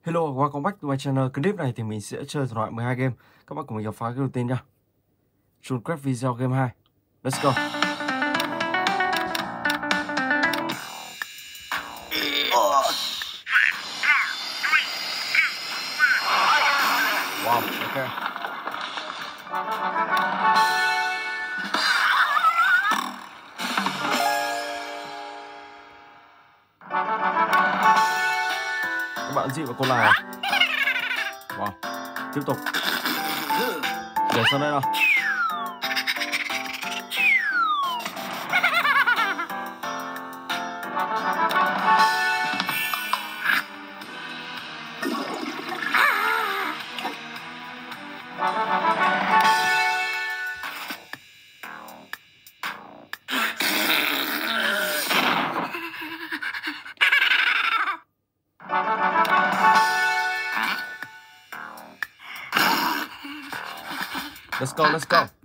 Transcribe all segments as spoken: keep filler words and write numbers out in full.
Hello, welcome back to my channel. Clip này thì mình sẽ chơi thể loại mười hai game. Các bạn cùng mình khám phá cái đầu tiên nha. Chuột quét video game hai. Let's go. Wow, ok. Các bạn dị vào con này. Wow, tiếp tục. Để sang đây nào. Let's go, let's go.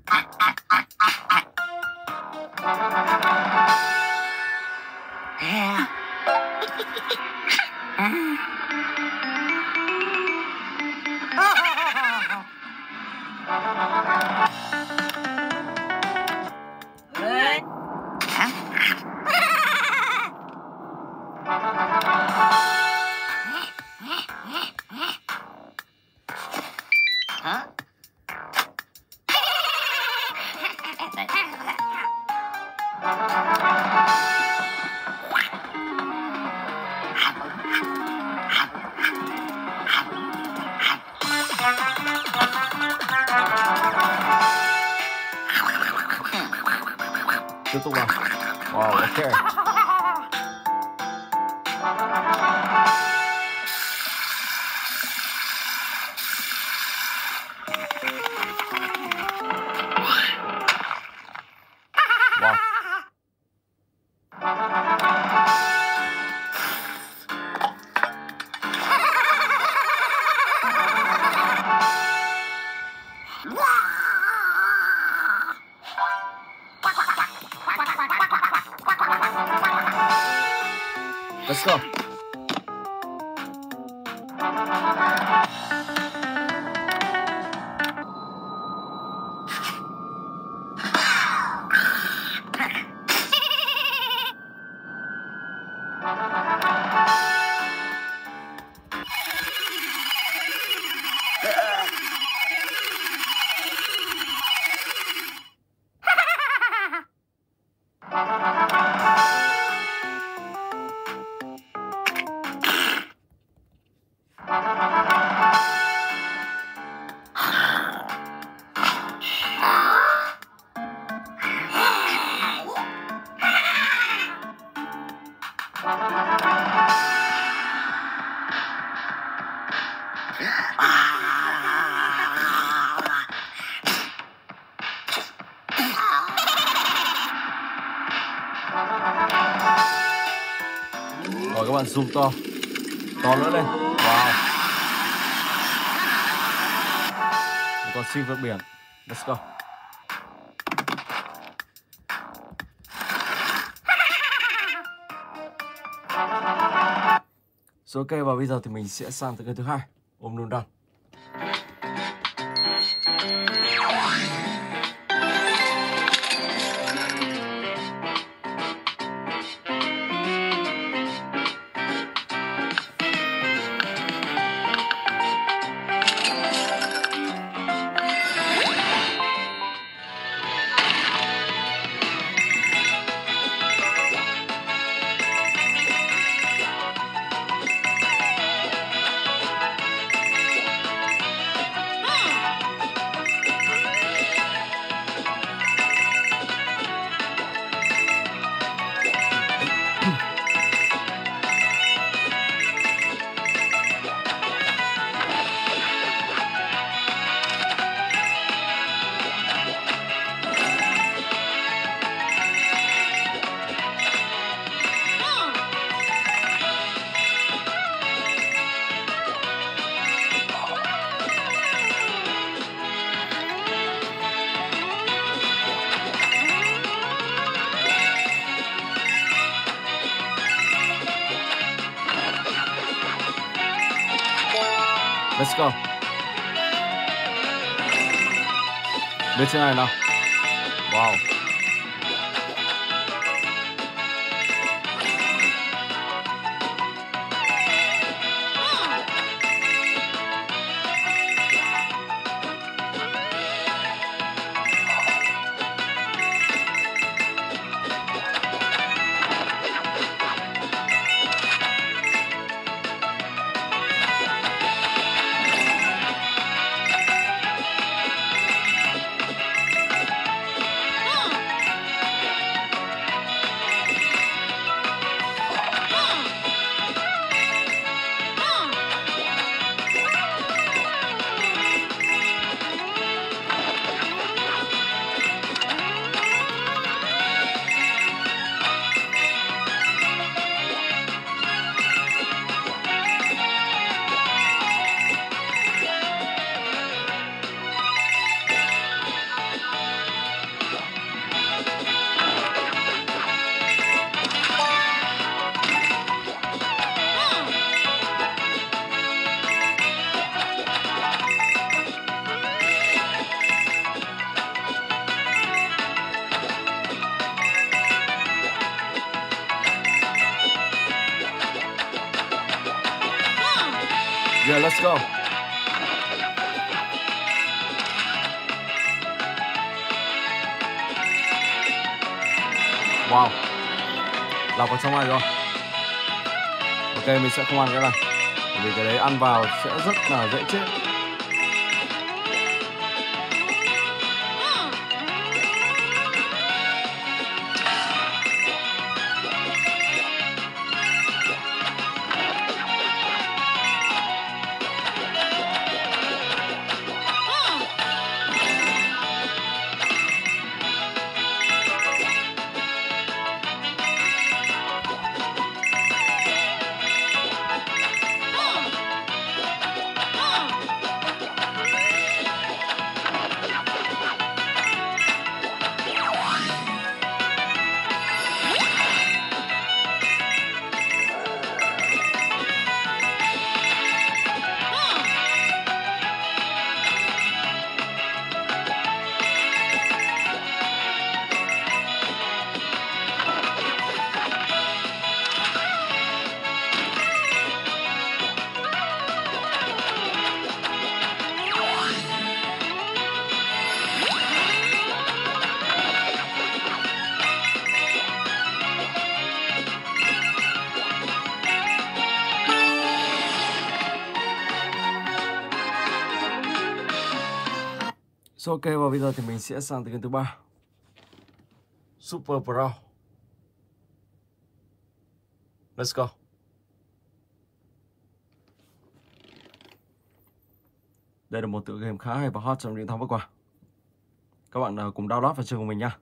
Tiếp tục nào. Wow, ok. Wow. Let's go. Rồi các bạn zoom to to nữa lên. Wow, một con sinh vật biển. Let's go. Rồi ok, và bây giờ thì mình sẽ sang tới cái thứ hai, ôm đun đan. Let's go. Đưa trên này nào. Wow. Yeah, let's go. Wow. Lọc vào trong này rồi. Ok, mình sẽ không ăn cái này. Vì cái đấy ăn vào sẽ rất là dễ chết. So, ok, và bây giờ thì mình sẽ sang tới game thứ ba. Super Pro. Let's go. Đây là một tựa game khá hay và hot trong những tháng vừa qua. Các bạn uh, cùng download và chơi cùng mình nha.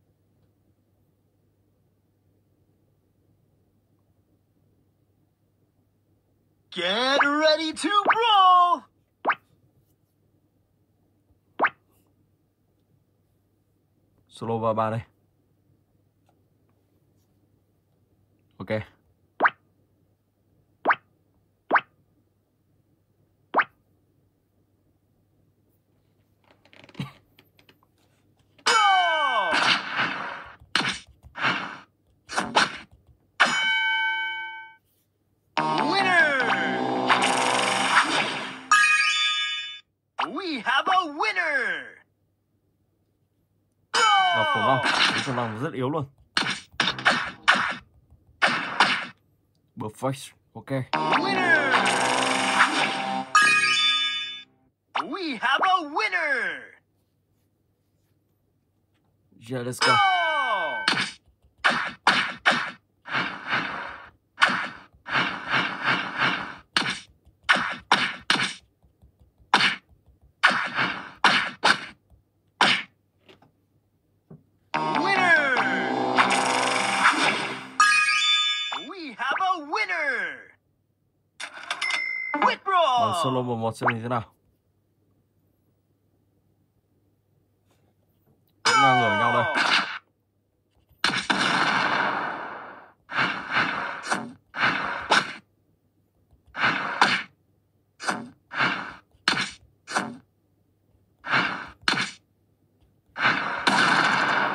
Get ready to brawl! Solo ba ba đây. Ok. Và khủng long, khủng long rất yếu luôn. Perfect, ok. Winner! We have a winner! Yeah, let's go. Bằng solo một một xem như thế nào. Cũng ngang ngửa nhau đây.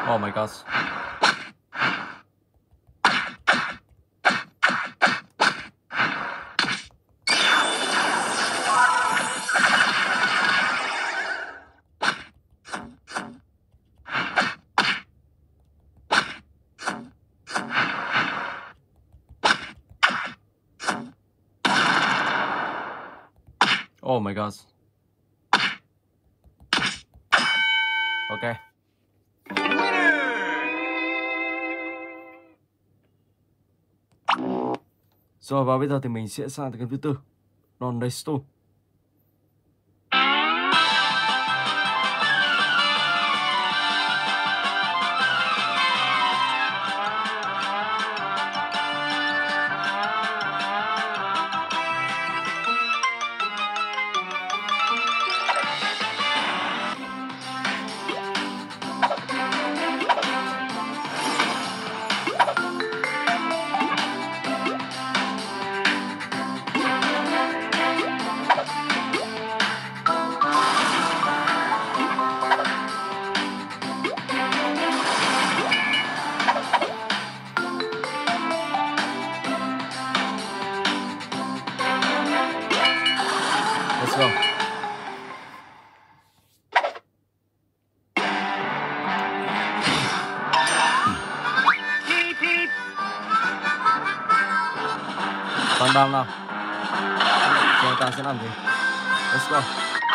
Oh my god. Oh my god. Ok. Rồi và bây giờ thì mình sẽ sang tới game thứ tư. Non Race two. Let's go. Toàn đam nào. Xem ta sẽ làm gì. Let's go.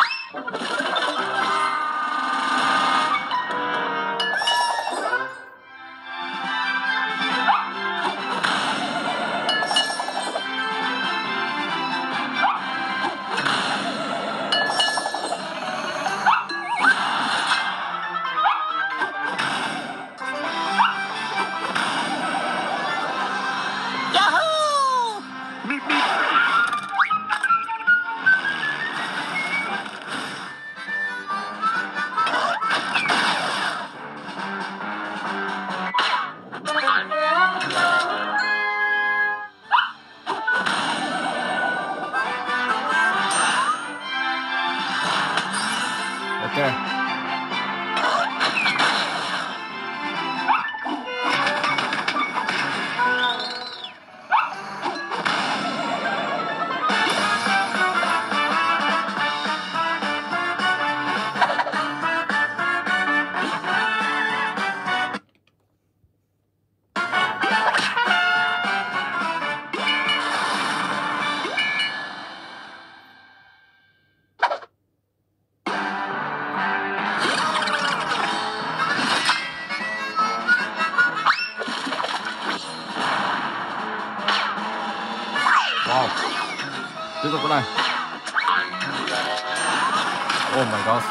Ok. Wow. Tiếp tục cái này. Oh my god.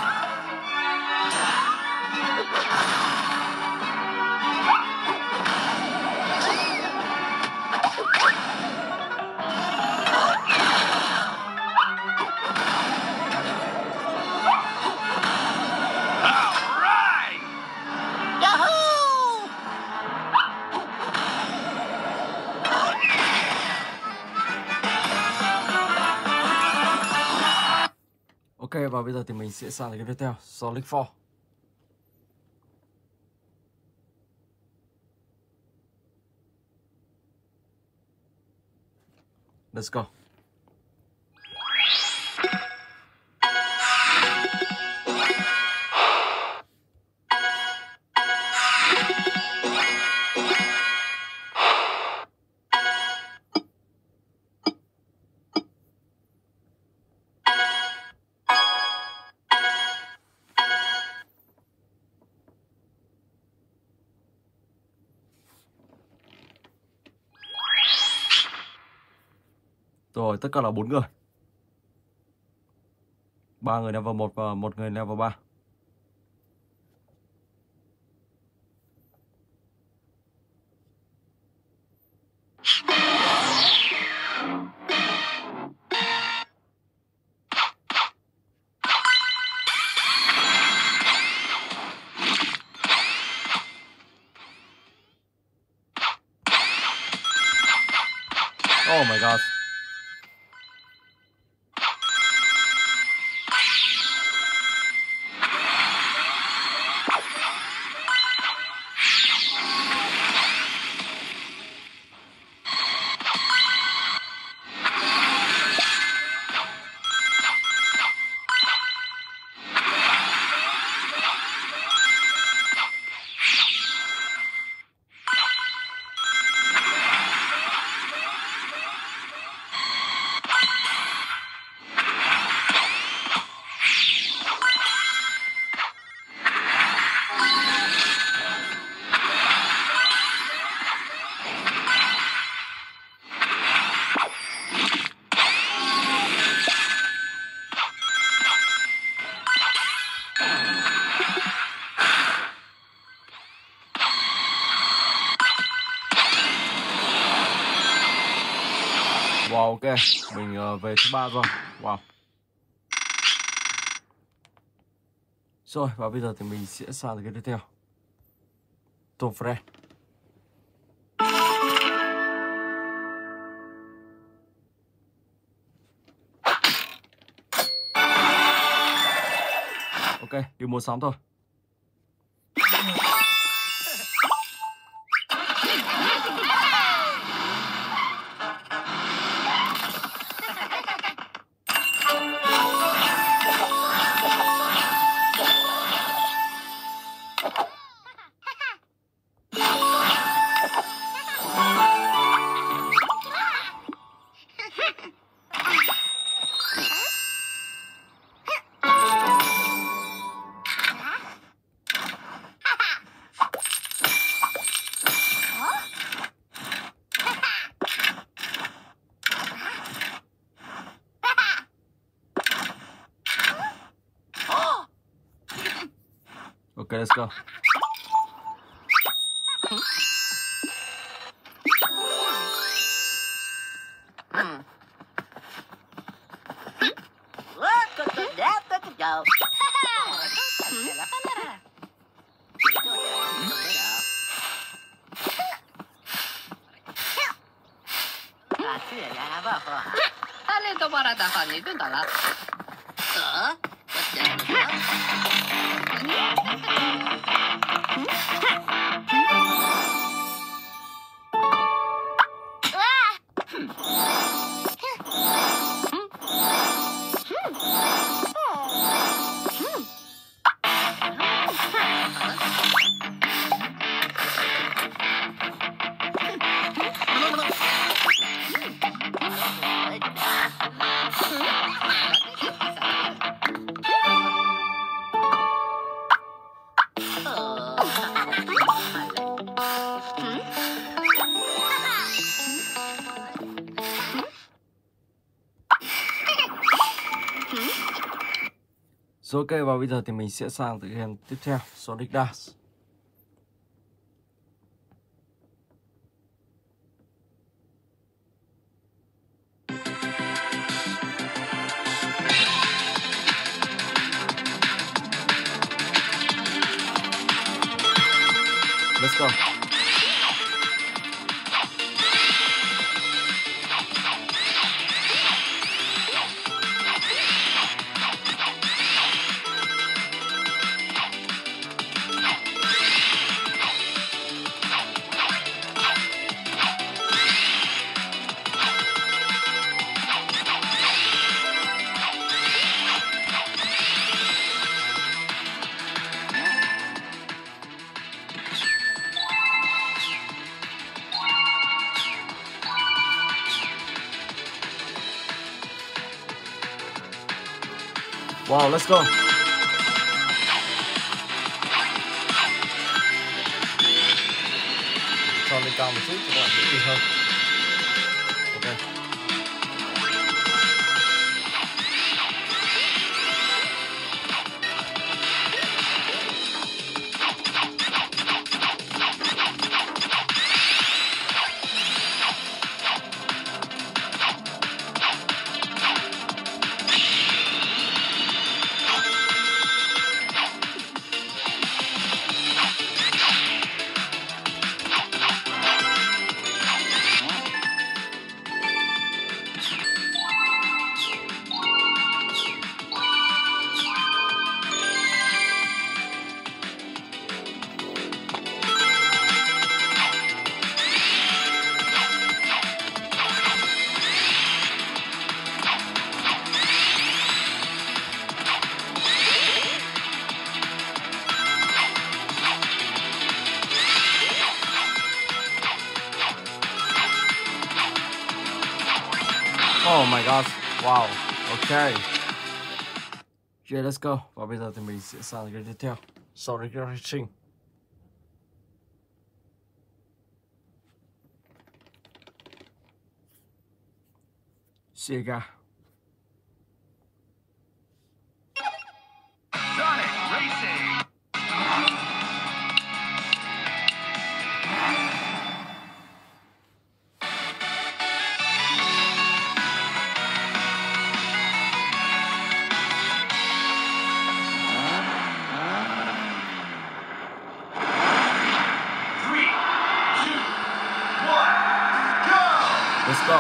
Ok, và bây giờ thì mình sẽ sang cái tiếp theo, Solid four. Let's go. Rồi, tất cả là bốn người. ba người level một và một người level ba. Oh my god. Wow, ok, mình uh, về thứ ba rồi. Wow. Rồi, và bây giờ thì mình sẽ sang cái tiếp theo. Tom Fred. Ok, đi mua sắm thôi. Ok, let's go. Talento para tahan itu adalah. Eh? Rồi ok, và bây giờ thì mình sẽ sang tới game tiếp theo, Sonic Dash. Let's go. Wow, let's go. Cho lên cao một chút cho các bạn dễ nhìn hơn. Ok. Oh my god, wow, ok. Yeah, let's go. Và bây giờ thì mình sẽ sang cái tiếp theo, Sonic Racing. Sega. Sonic Racing. go.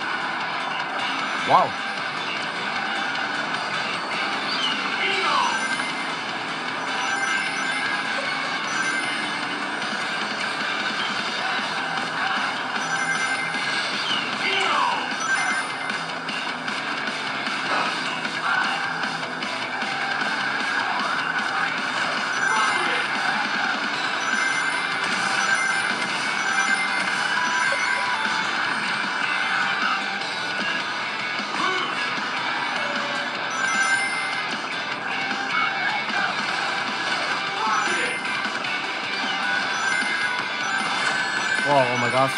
Wow. Wow, oh my gosh.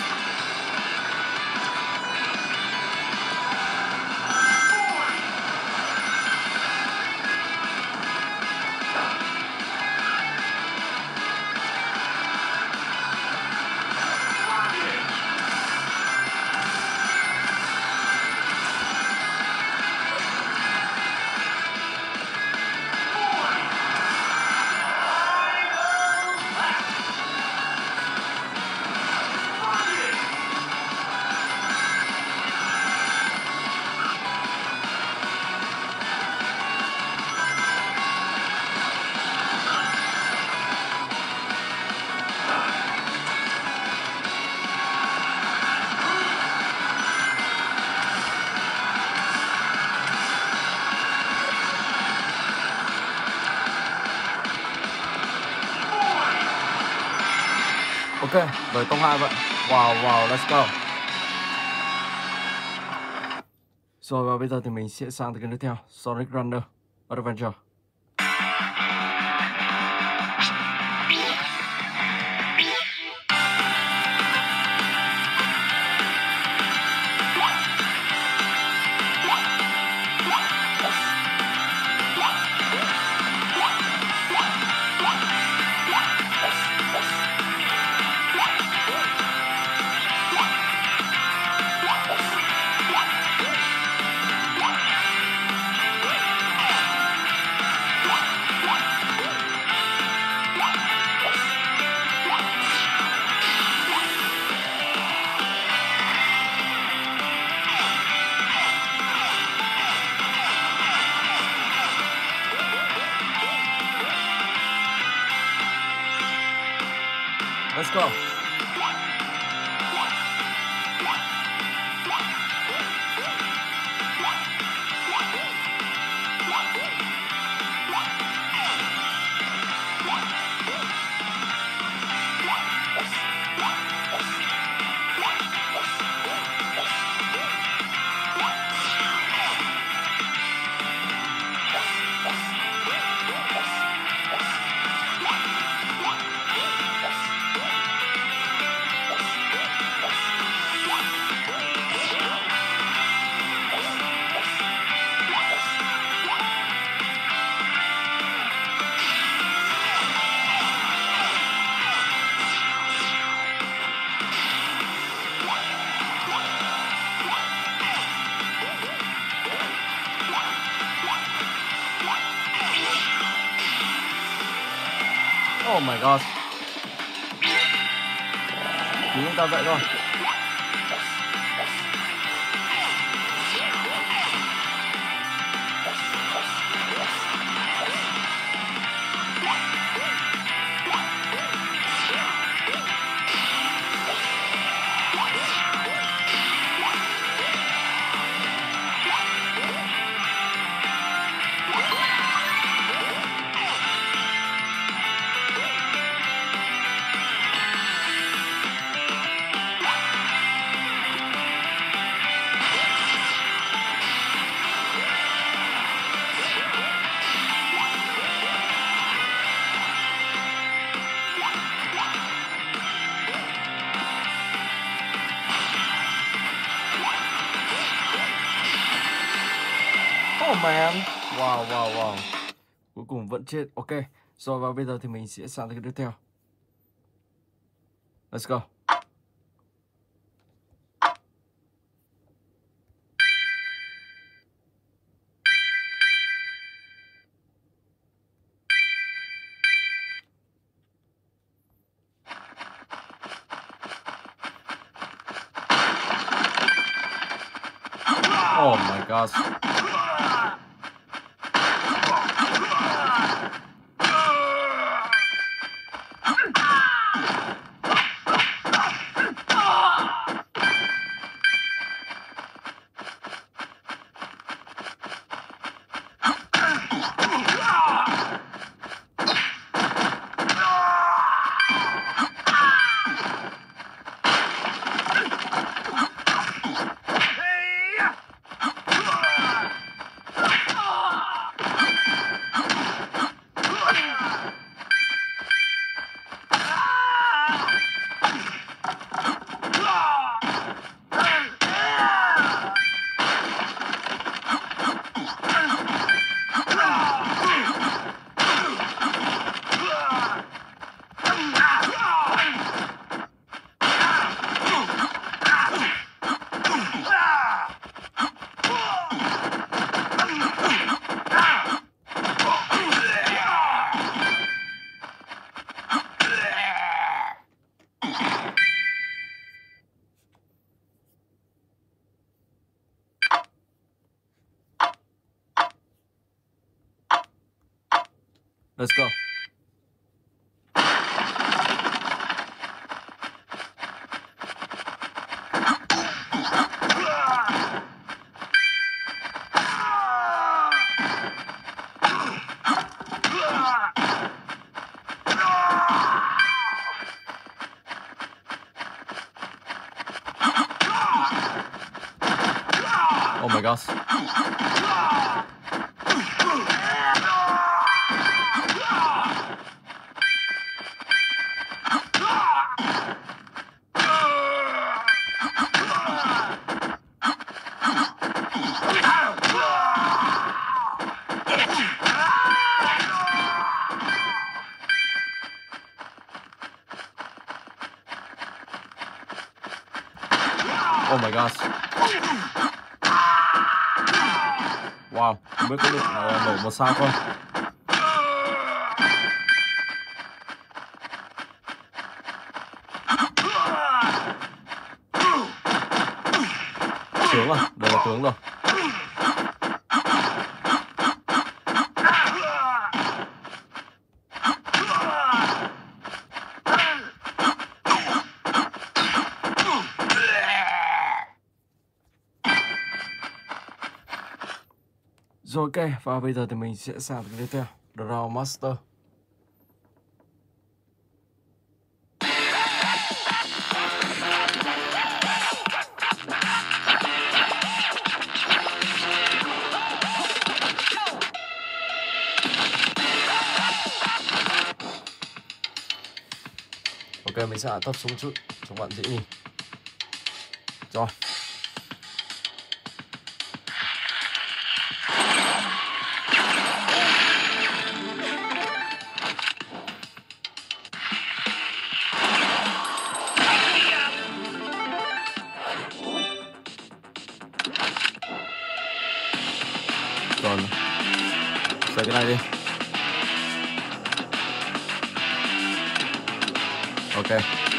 Ok, đời tông hai vậy. Wow, wow, let's go. Rồi và bây giờ thì mình sẽ sang tới cái tiếp theo, Sonic Runner Adventure. Let's go. Oh my god. Chỉ chúng ta vậy thôi. Oh man. Wow, wow, wow. Cuối cùng vẫn chết. Ok. Rồi và bây giờ thì mình sẽ sang tới cái tiếp theo. Let's go. Oh my god. Let's go. Oh my gosh. Oh my gosh. Wow, không biết có được uh, nổ một sao không? Tướng rồi, đây là tướng rồi. Rồi ok, và bây giờ thì mình sẽ sang cái tiếp theo, Draw Master. Ok, mình sẽ hạ thấp xuống chút cho bạn dễ nhìn. Rồi. Còn xoay cái này đi. Ok.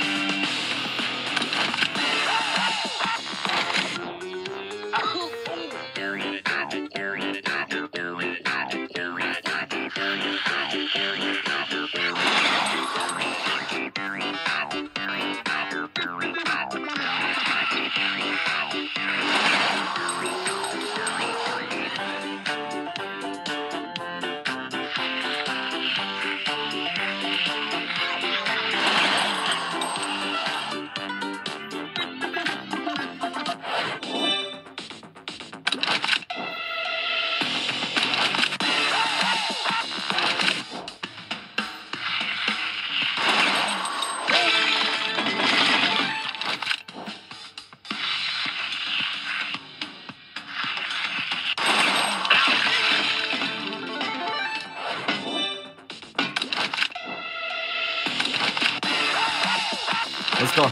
Let's go.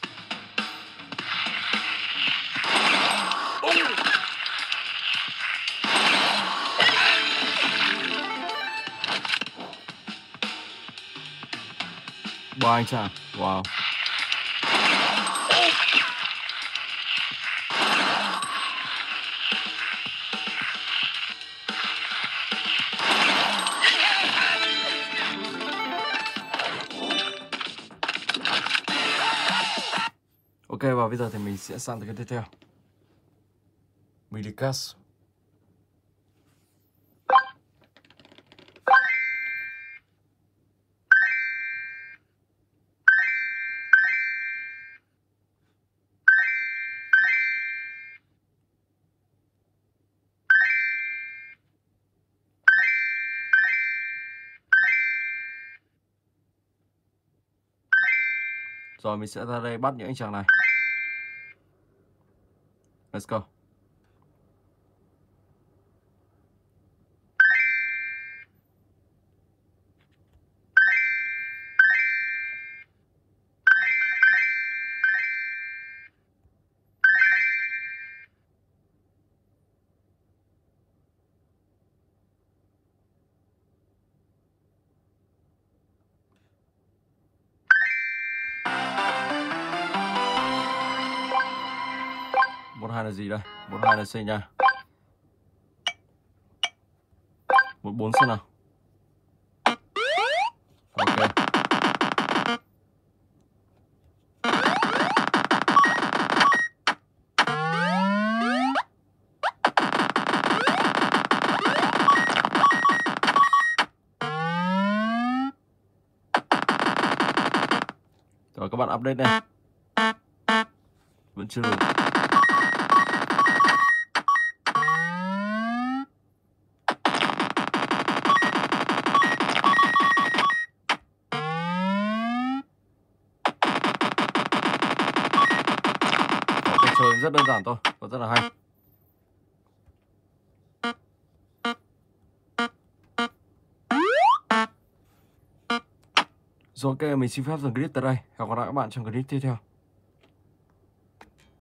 Ba anh chàng. Wow. Ok, và bây giờ thì mình sẽ sang tới cái tiếp theo. Milicast. Rồi mình sẽ ra đây bắt những anh chàng này. Let's go. Một hai là gì đây? Một hai là C nha. Một bốn xem nào. Ok. Rồi các bạn update đây. Vẫn chưa đủ. Cách chơi rất đơn giản thôi và rất là hay. Rồi ok, mình xin phép dừng clip tại đây. Hẹn gặp lại các bạn trong clip tiếp theo.